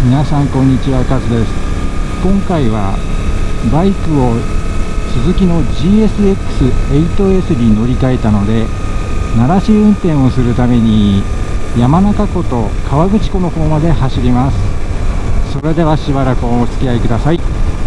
皆さんこんにちは、カズです。今回はバイクをスズキの GSX-8S に乗り換えたので、鳴らし運転をするために山中湖と河口湖の方まで走ります。それではしばらくお付き合いください。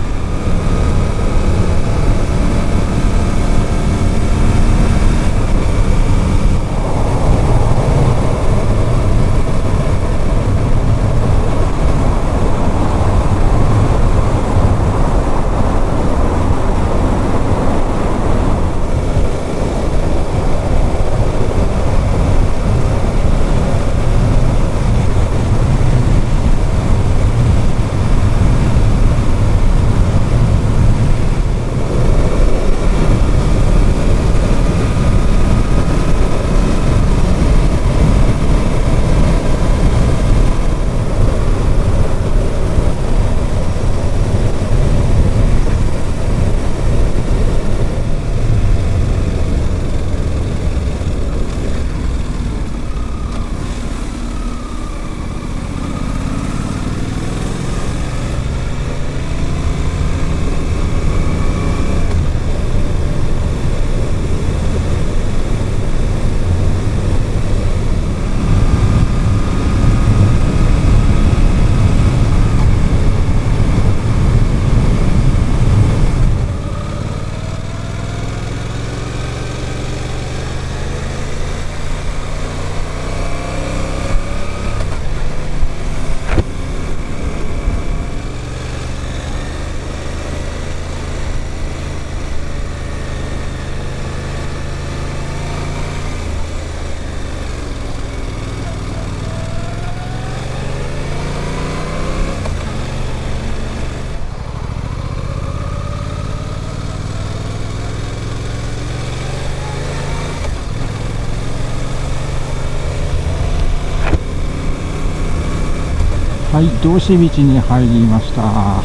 はい、道志道に入りました。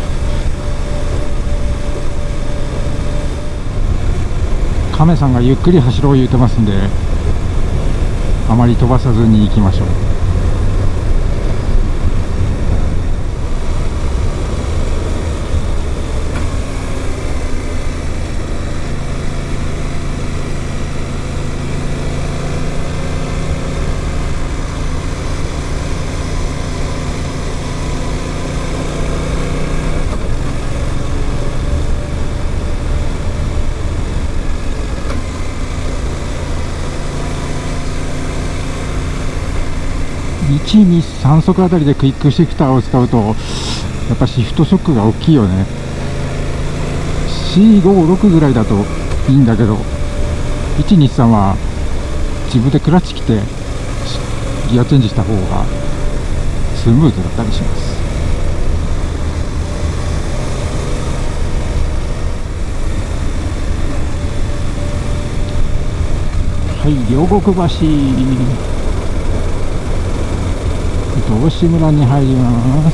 亀さんがゆっくり走ろう言うてますんで、あまり飛ばさずに行きましょう。1、2、3速あたりでクイックシフターを使うとやっぱシフトショックが大きいよね。4、5、6ぐらいだといいんだけど、1、2、3は自分でクラッチ切ってギアチェンジした方がスムーズだったりします。はい、両国橋道志村に入ります。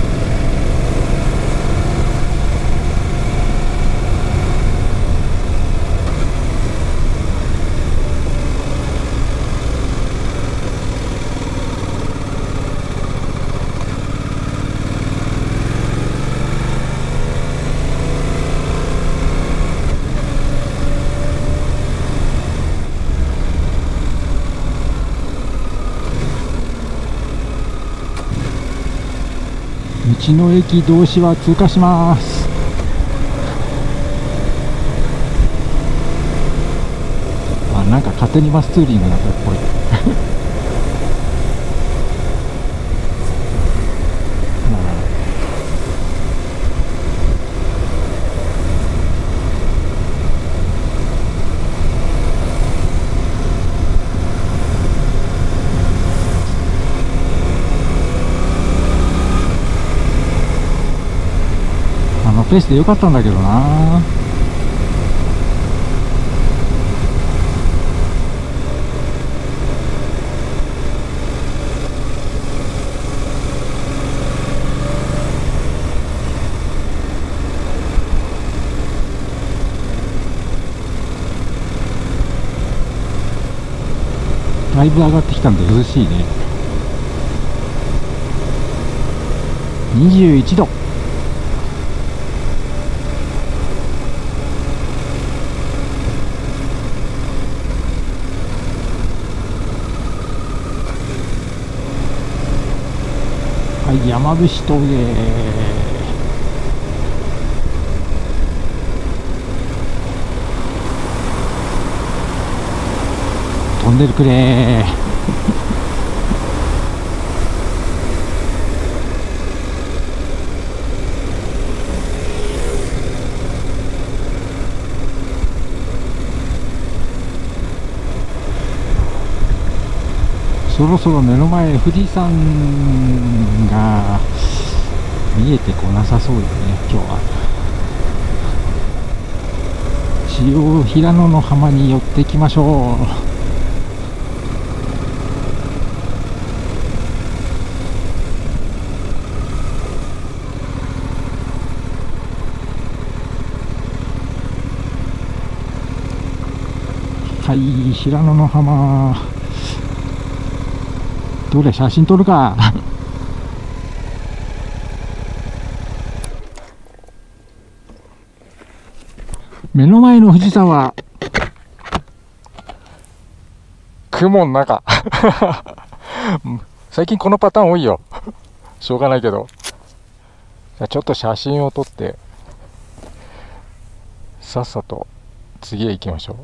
道の駅道志は通過します。なんか勝手にバスツーリングになったっぽいペースで良かったんだけどな。だいぶ上がってきたんで涼しいね。 21度。はい、山伏峠。飛んでるくれー。そろそろ目の前富士山が見えてこなさそうですね。今日は塩平野の浜に寄ってきましょう。はい、平野の浜。どれ写真撮るか。目の前の富士山は雲の中。最近このパターン多いよ。しょうがないけど。じゃあちょっと写真を撮ってさっさと次へ行きましょう。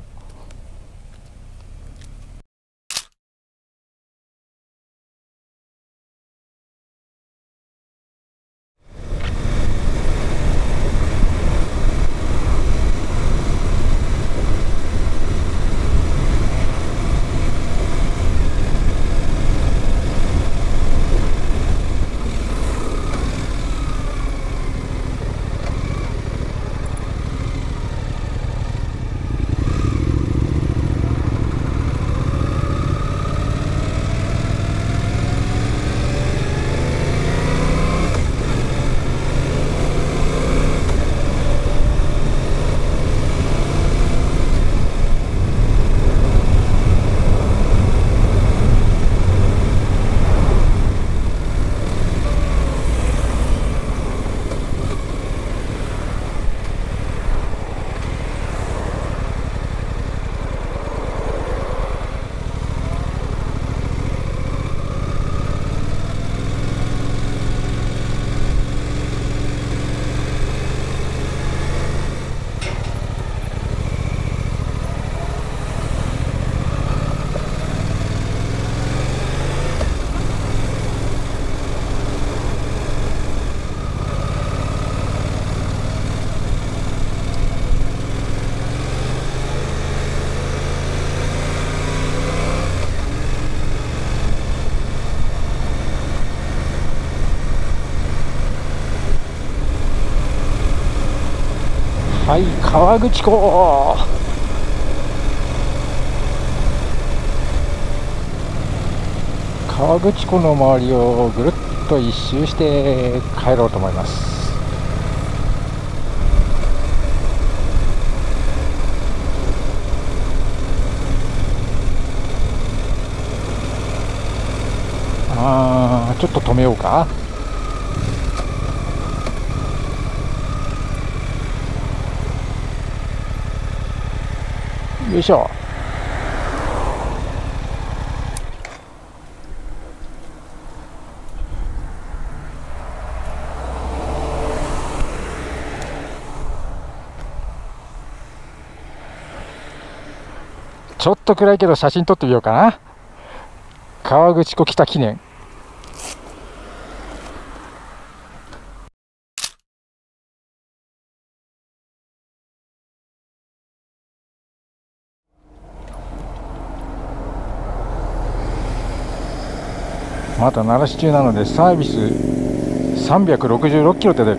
はい、河口湖。河口湖の周りをぐるっと一周して帰ろうと思います。ちょっと止めようか。よいしょ。ちょっと暗いけど写真撮ってみようかな。河口湖北記念。まだ鳴らし中なのでサービス366キロって出る。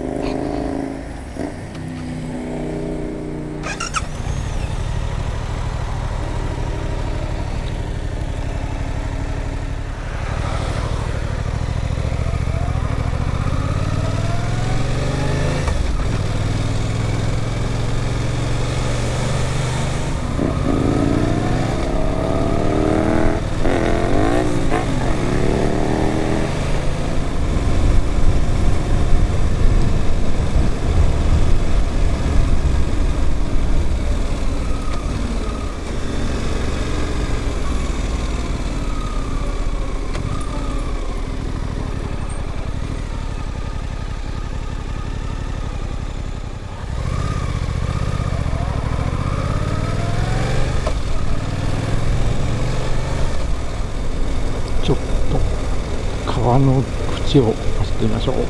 川の縁を走ってみましょう。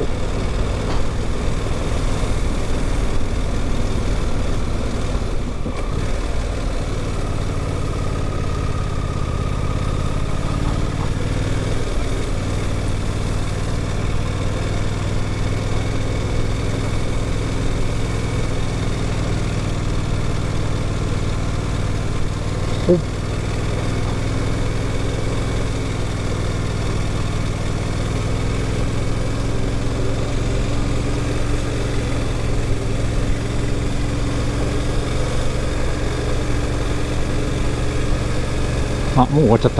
あ、もう終わっちゃった。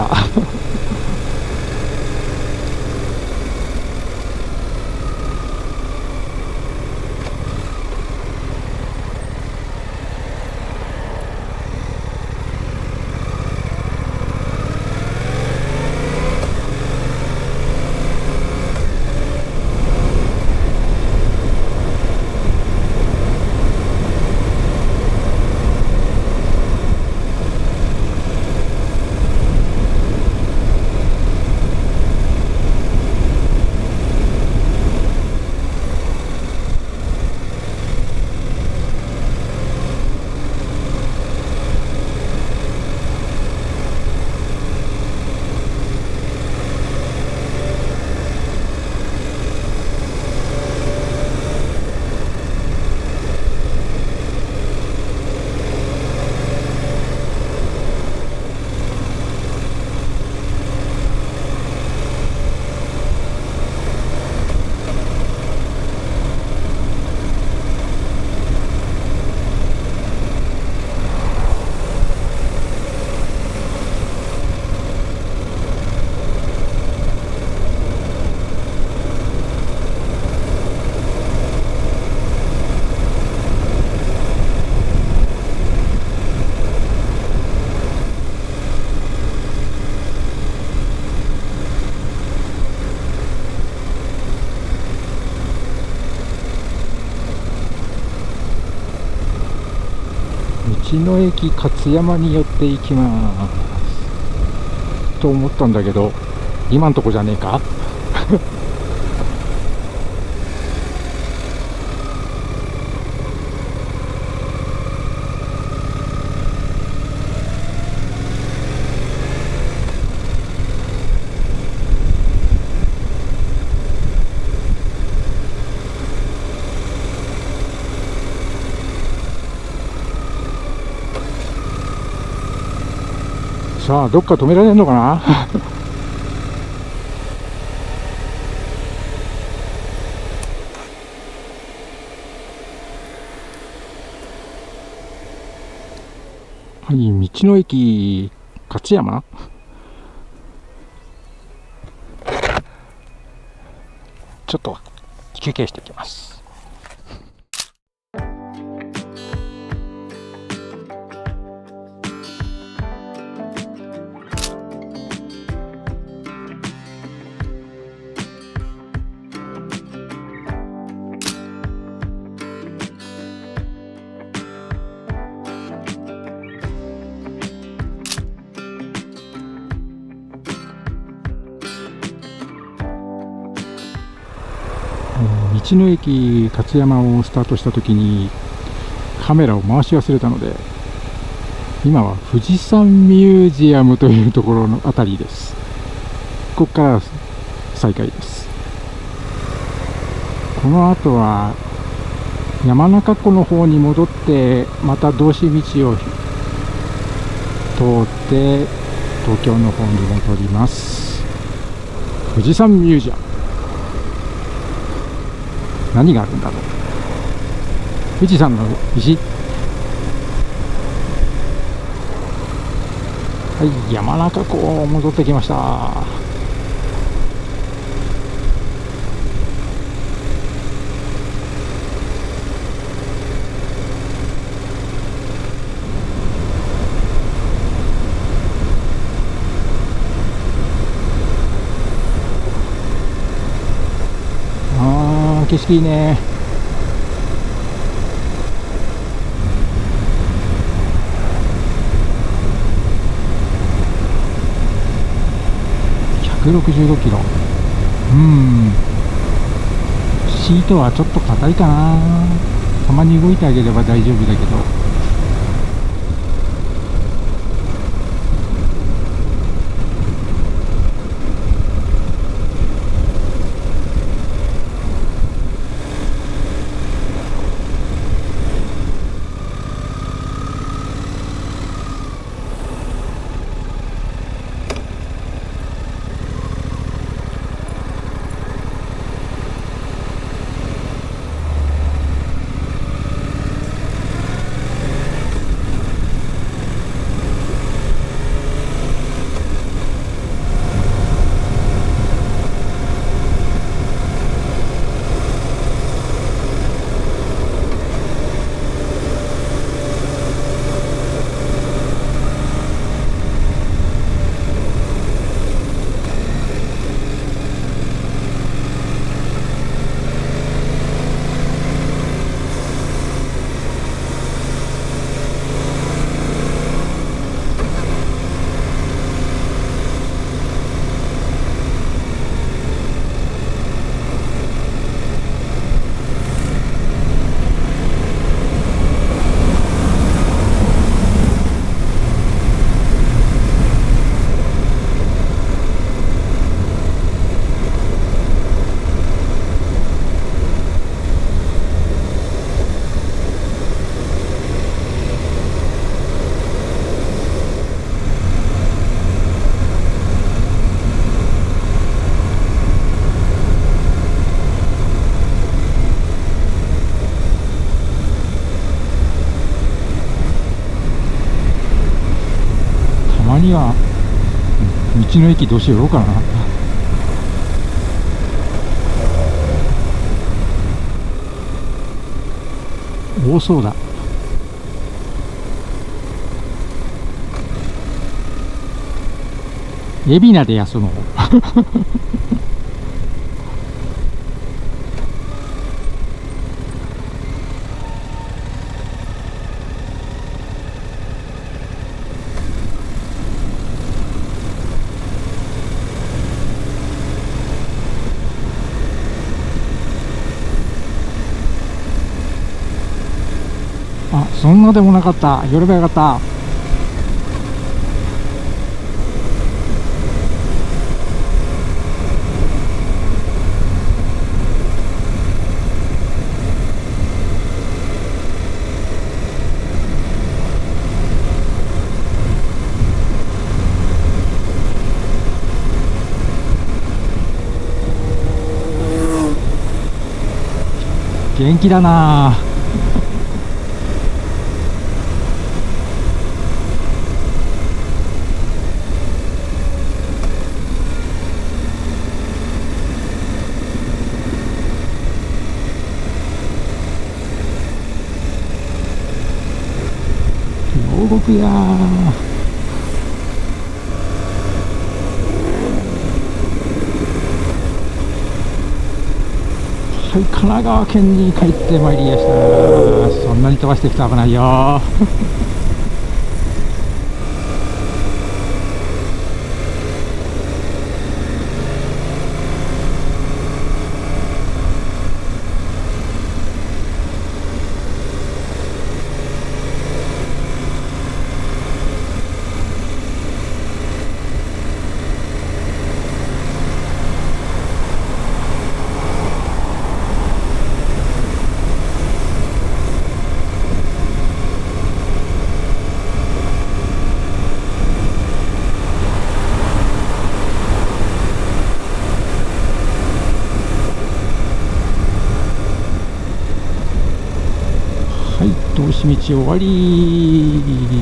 道の駅勝山に寄っていきますと思ったんだけど、今んとこじゃねえか。さあ、どっか止められるのかな。はい、道の駅勝山。ちょっと休憩してきます。道の駅勝山をスタートした時にカメラを回し忘れたので、今は富士山ミュージアムというところのあたりです。ここから再開です。この後は山中湖の方に戻って、また道志道を通って東京の方に戻ります。富士山ミュージアム、何があるんだろう。富士山の石。はい、山中湖戻ってきました。景色いいね。165キロ。 うん、シートはちょっと硬いかな。たまに動いてあげれば大丈夫だけど。には道の駅どうしようかな。多そうだ。海老名で休もう。あ、そんなでもなかった。寄ればよかった。元気だなあ。両国やー。はい、神奈川県に帰ってまいりました。そんなに飛ばしていくと危ないよ。はい、通し道終わり。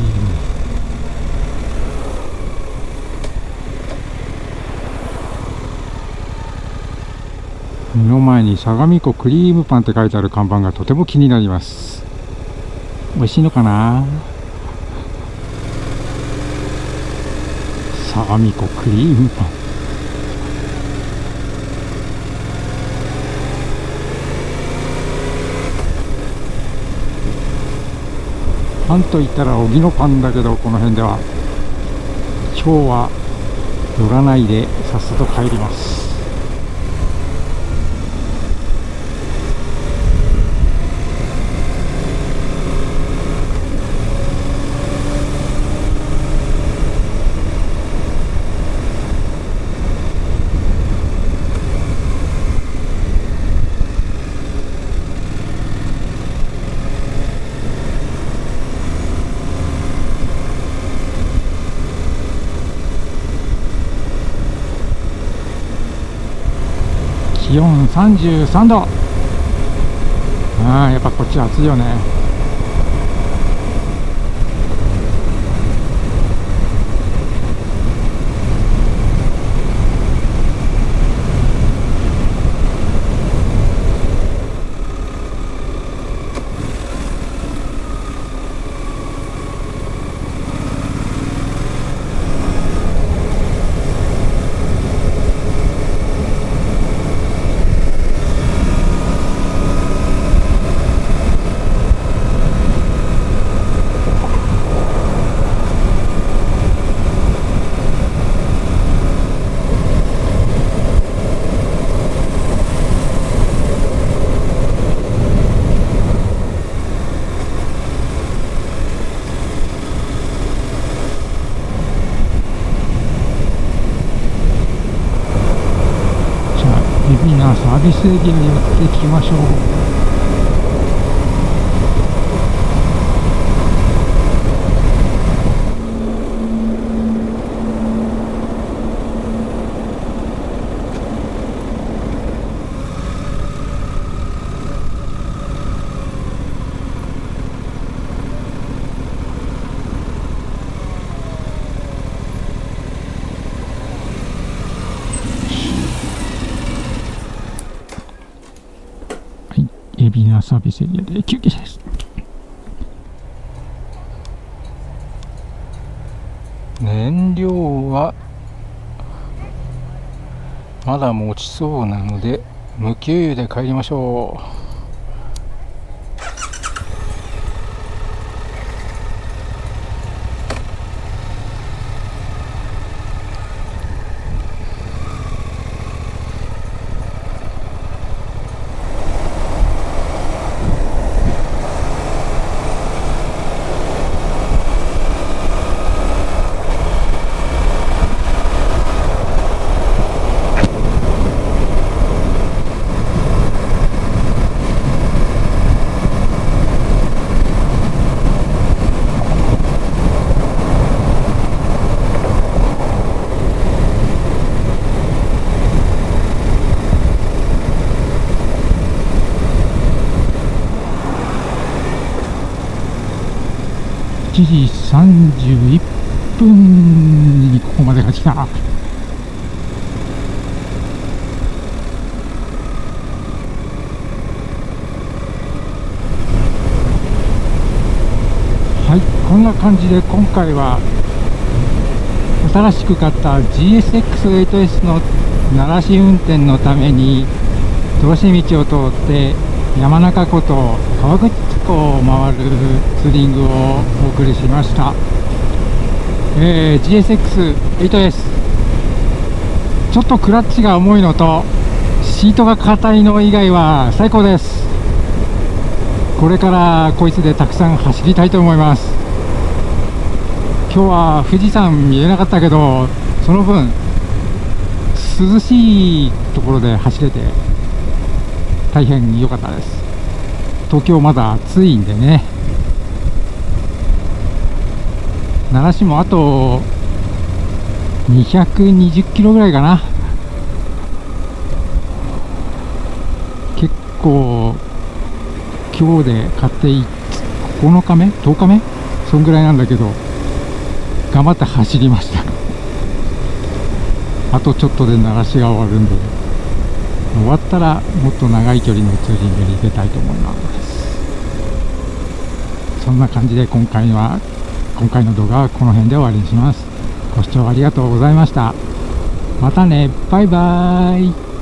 目の前に相模湖クリームパンって書いてある看板がとても気になります。美味しいのかな。相模湖クリームパン。パンと言ったら荻野パンだけど、この辺では今日は寄らないでさっさと帰ります。 気温33度。やっぱこっち暑いよね。海老名サービスエリアに寄ってきましょう。海老名サービスエリアで休憩です。燃料はまだ持ちそうなので無給油で帰りましょう。1時31分にここまでが来た。はい、こんな感じで今回は新しく買った GSX-8S の鳴らし運転のために道志道を通って山中湖と河口湖を回るツーリングをお送りしました。GSX-8S ちょっとクラッチが重いのとシートが硬いの以外は最高です。これからこいつでたくさん走りたいと思います。今日は富士山見えなかったけどその分涼しいところで走れて大変良かったです。東京まだ暑いんでね。奈良市もあと220キロぐらいかな。結構今日で買って9日目10日目そんぐらいなんだけど頑張って走りました。あとちょっとで奈良市が終わるんで終わったらもっと長い距離のツーリングに出たいと思います。そんな感じで今回の動画はこの辺で終わりにします。ご視聴ありがとうございました。またね、バイバーイ。